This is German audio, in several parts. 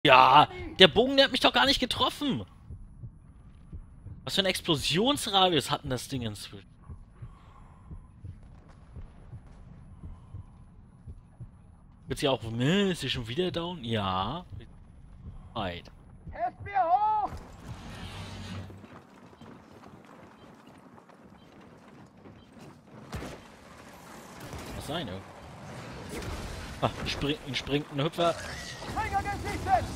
Ja, der Bogen, der hat mich doch gar nicht getroffen. Was für ein Explosionsradius hat denn das Ding inzwischen? Wird sie auch, ist sie schon wieder down? Ja. Weit. Helft mir hoch! Was sein, ja? Ah, springt ein Hüpfer. Finger gesichtet!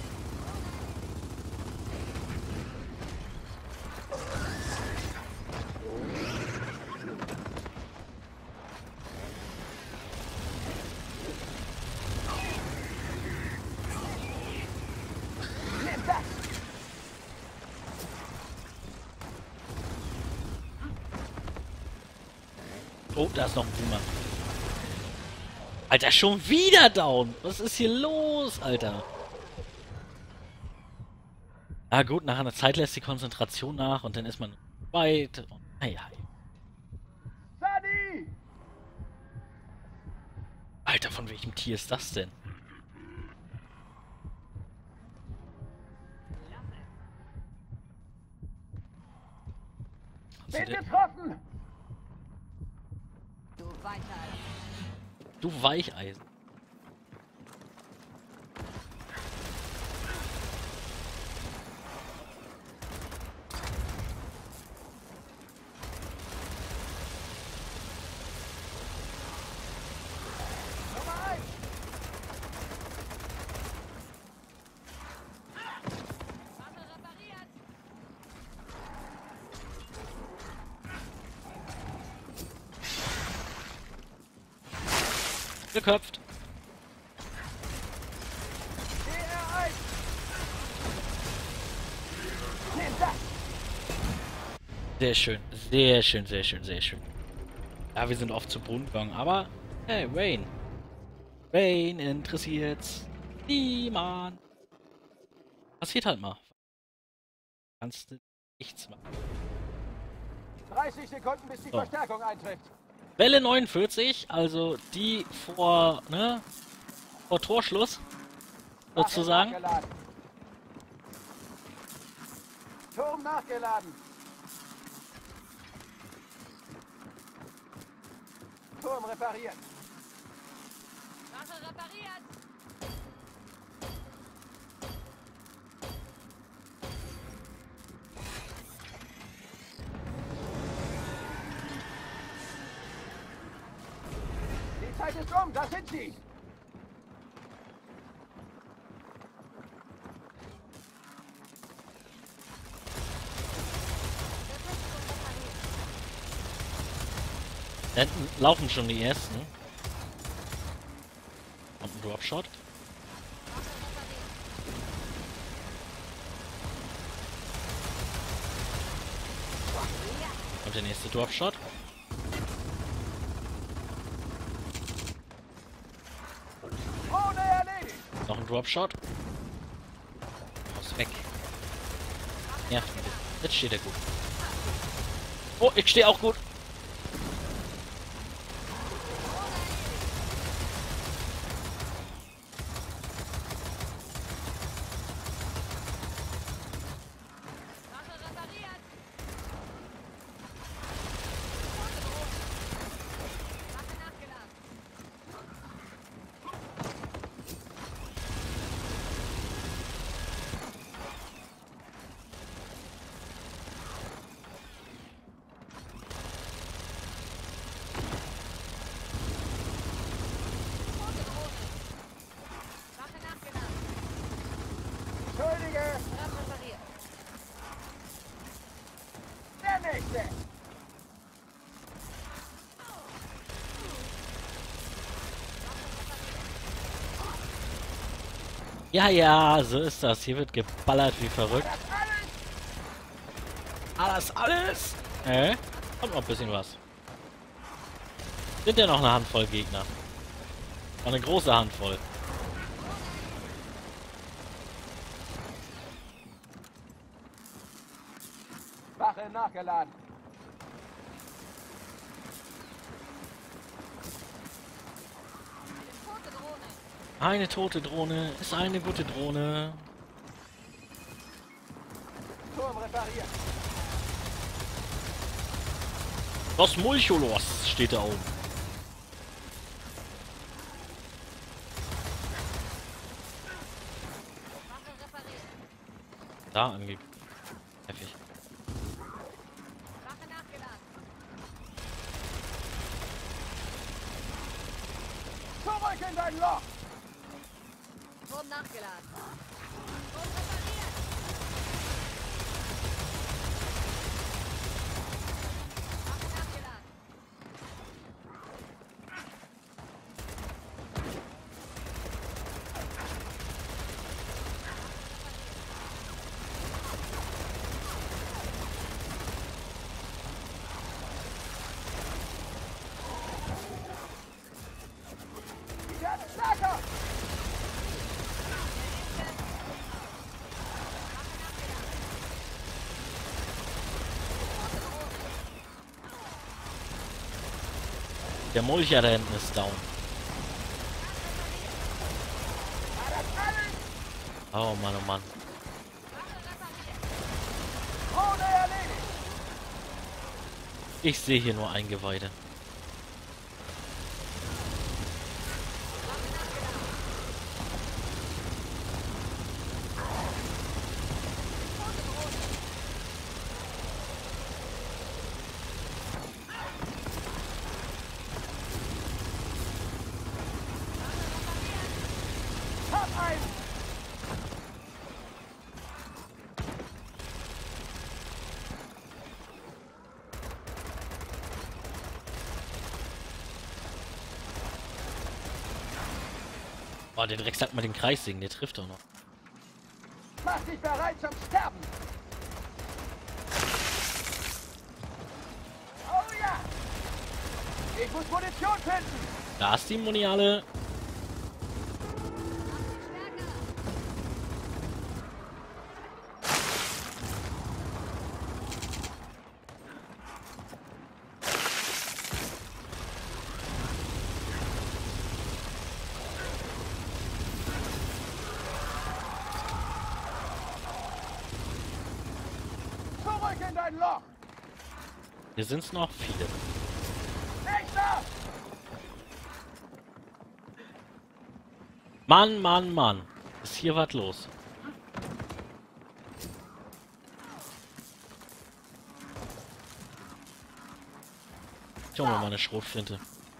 Nimm das! Oh, da ist noch ein Boomer. Alter, schon wieder down. Was ist hier los, Alter? Ah gut, nach einer Zeit lässt die Konzentration nach und dann ist man weit und ei, ei. Sadi! Alter, von welchem Tier ist das denn? Bin getroffen! Du weiter. Du Weicheisen. Nummer 1! Waffe repariert. Geköpft. DR1! Nimm das! Sehr schön, sehr schön, sehr schön, sehr schön. Ja, wir sind oft zu Boden gegangen, aber hey, Wayne. Wayne interessiert's niemand. Passiert halt mal. Kannst du nichts machen. 30 Sekunden, bis die So. Verstärkung eintrifft. Welle 49, also die vor, ne, vor Torschluss, Waffe sozusagen. nachgeladen. Turm nachgeladen. Turm repariert. Waffe repariert. Die Zeit ist um, da sind sie. Da hinten laufen schon die ersten. Und ein Dropshot. Und der nächste Dropshot. Ohne erledigt. Noch ein Dropshot. Muss weg. Nervt mich. Jetzt steht er gut. Oh, ich stehe auch gut. Waffe repariert. Waffe nachgeladen. Tote Drohne. Waffe nachgeladen. Entschuldige. Waffe repariert. Der nächste. Ja, ja, so ist das. Hier wird geballert wie verrückt. Alles? Kommt noch ein bisschen was. Sind ja noch eine Handvoll Gegner. Noch eine große Handvoll. Wache nachgeladen. Tote Drohne. Eine tote Drohne ist eine gute Drohne. Turm repariert. Los Mulcholos steht da oben. Wache repariert. Da angeblich. Heftig. Wache nachgeladen. Zurück in dein Loch. Turm nachgeladen. Turm repariert. Wache nachgeladen. Die werden stärker. Der Mulcher da hinten ist down. Oh Mann, oh Mann. Drohne erledigt. Ich sehe hier nur Eingeweide. Hab einen. Oh, der Drecksack mal den Kreissägen, der trifft doch noch. Mach dich bereit zum Sterben. Oh ja. Ich muss Munition finden. Da ist die Moniale. Zurück in dein Loch. Hier sind es noch viele. Nächster. Mann, Mann, Mann. Ist hier was los? Ich hol mir mal eine Schrotflinte.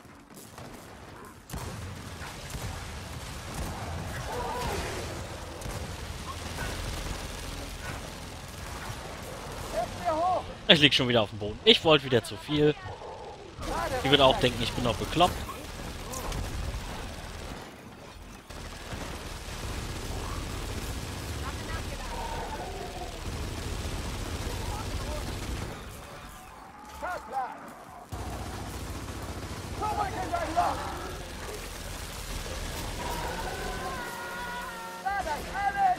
Hilf mir hoch. Ich lieg schon wieder auf dem Boden. Ich wollte wieder zu viel. Die wird auch denken, ich bin noch bekloppt. Fahrplan. Zurück in dein Loch. Da das alles.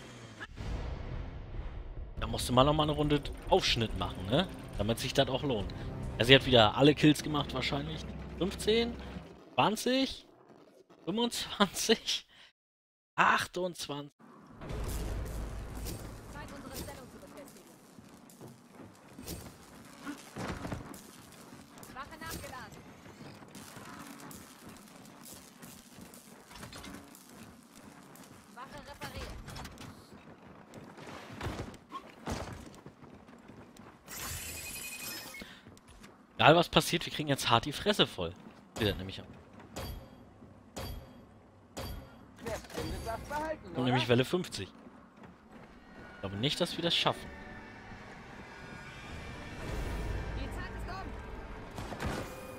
Da musste man noch mal eine Runde Aufschnitt machen, ne? Damit sich das auch lohnt. Also sie hat wieder alle Kills gemacht wahrscheinlich. 15, 20, 25, 28. Zeit, unsere Stellung zu befestigen. Wache nachgeladen. Wache repariert. Egal was passiert, wir kriegen jetzt hart die Fresse voll. Wie das nämlich ab. Wer findet, darf behalten, Und oder? nämlich Welle 50. Ich glaube nicht, dass wir das schaffen. Die Zeit ist um.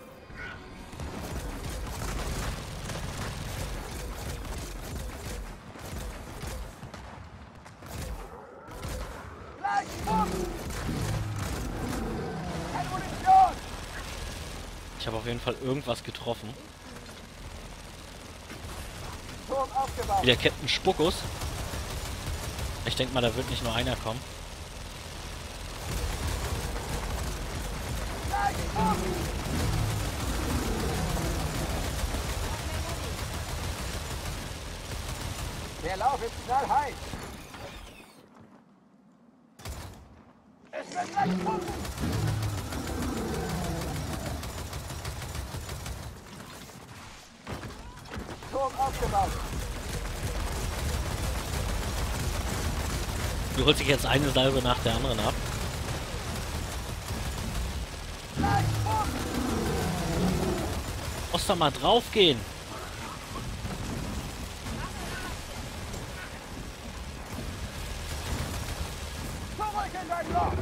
Gleich Schuss. Keine Munition. Ich habe auf jeden Fall irgendwas getroffen. Turm aufgebaut. Wie der Captain Spuckus. Ich denke mal, da wird nicht nur einer kommen. Gleich Schuss. Der Lauf ist knallheiß. Es wird gleich funken. Turm aufgebaut. Du holst dich jetzt eine Salve nach der anderen ab. Gleich funken. Muss doch mal drauf gehen. Zurück in dein Loch.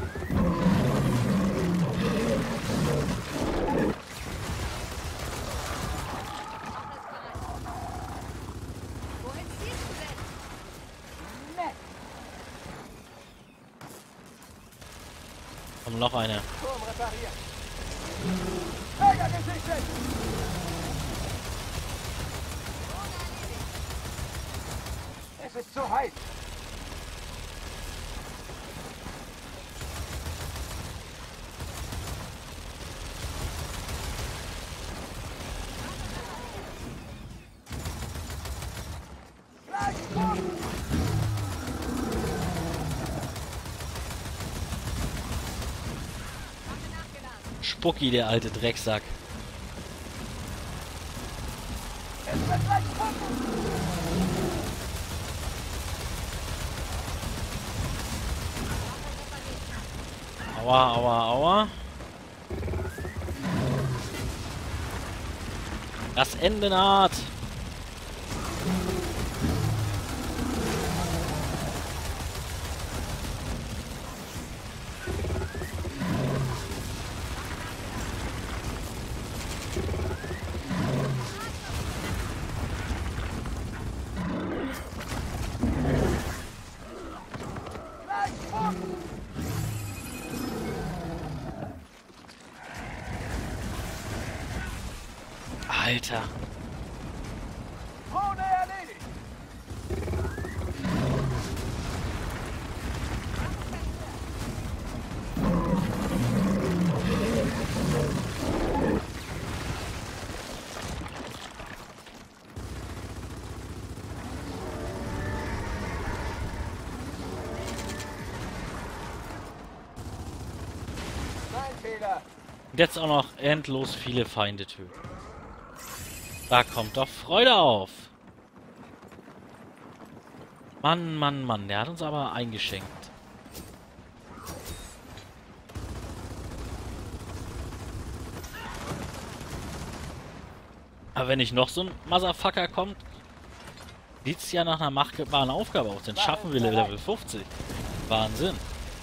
Wohin ziehst du denn? Nett. Komm, noch eine. Turm repariert. Träger gesichtet. Es ist zu heiß. Gleich funken. Waffe nachgeladen. Spucki, der alte Drecksack. Es wird gleich funken. Aua, aua, aua. Das Ende naht. Gleich funken. Alter. Drohne erledigt. Mein Fehler. Und jetzt auch noch endlos viele Feinde töten. Da kommt doch Freude auf. Mann, Mann, Mann. Der hat uns aber eingeschenkt. Aber wenn nicht noch so ein Motherfucker kommt, sieht's ja nach einer machbaren Aufgabe aus. Dann schaffen wir Level 50. Wahnsinn.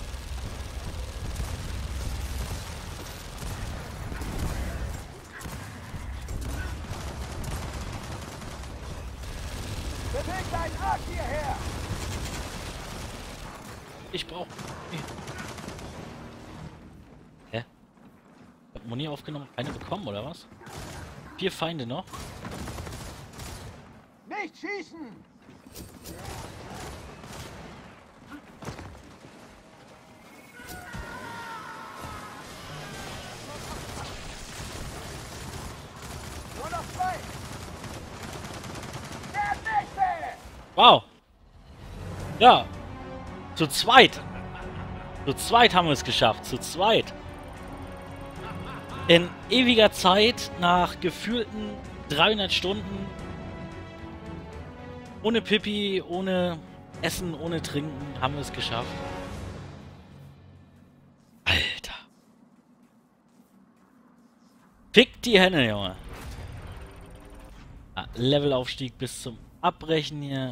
Beweg deinen Arsch hierher. Ich brauch... Hä? Ich hab Moni aufgenommen, keine bekommen, oder was? 4 Feinde noch? Nicht schießen. Nur noch 2. Der nächste. Wow! Ja! Zu zweit! Zu zweit haben wir es geschafft. Zu zweit! In ewiger Zeit, nach gefühlten 300 Stunden, ohne Pipi, ohne Essen, ohne Trinken, haben wir es geschafft. Alter! Fick die Henne, Junge! Ah, Levelaufstieg bis zum Abbrechen hier.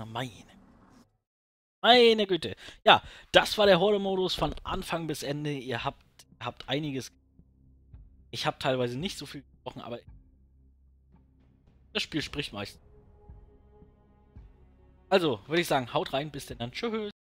Meine Güte. Ja, das war der Horde-Modus von Anfang bis Ende. Ihr habt einiges. Ich habe teilweise nicht so viel gesprochen, aber das Spiel spricht meist. Also, würde ich sagen, haut rein, bis denn dann. Tschüss.